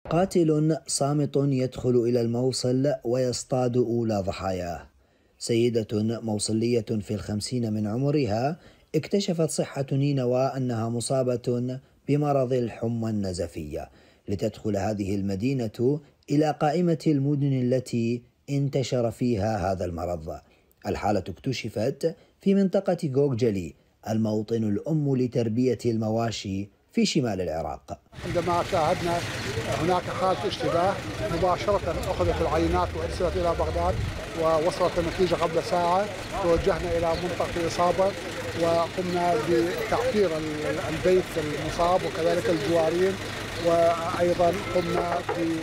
قاتل صامت يدخل إلى الموصل ويصطاد أولى ضحاياه. سيدة موصلية في ال50 من عمرها اكتشفت صحة نينوى أنها مصابة بمرض الحمى النزفية، لتدخل هذه المدينة إلى قائمة المدن التي انتشر فيها هذا المرض. الحالة اكتشفت في منطقة غوغجلي، الموطن الأم لتربية المواشي في شمال العراق. عندما شاهدنا هناك حالة اشتباه مباشرة أخذت العينات وأرسلت إلى بغداد، ووصلت النتيجة قبل ساعة. توجهنا إلى منطقة الإصابة وقمنا بتعفير البيت المصاب وكذلك الجوارين، وأيضا قمنا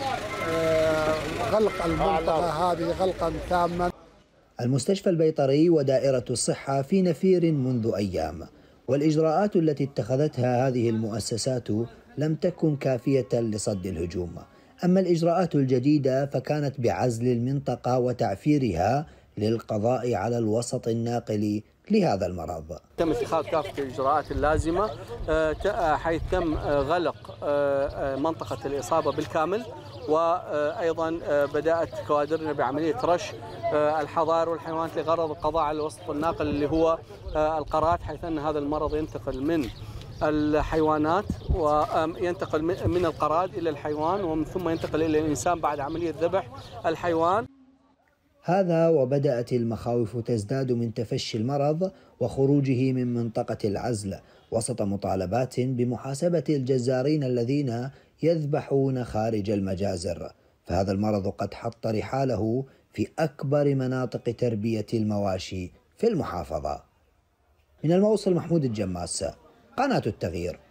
بغلق المنطقة هذه غلقا تاما. المستشفى البيطري ودائرة الصحة في نفير منذ أيام، والإجراءات التي اتخذتها هذه المؤسسات لم تكن كافية لصد الهجوم. أما الإجراءات الجديدة فكانت بعزل المنطقة وتعفيرها للقضاء على الوسط الناقل لهذا المرض. تم اتخاذ كافة الإجراءات اللازمة، حيث تم غلق منطقة الإصابة بالكامل، وأيضا بدأت كوادرنا بعملية رش الحظائر والحيوانات لغرض القضاء على الوسط الناقل اللي هو القرات، حيث أن هذا المرض ينتقل من الحيوانات وينتقل من القراد إلى الحيوان، ومن ثم ينتقل إلى الإنسان بعد عملية ذبح الحيوان. هذا وبدأت المخاوف تزداد من تفشي المرض وخروجه من منطقة العزل، وسط مطالبات بمحاسبة الجزارين الذين يذبحون خارج المجازر. فهذا المرض قد حط رحاله في أكبر مناطق تربية المواشي في المحافظة. من الموصل محمود الجماس، قناة التغيير.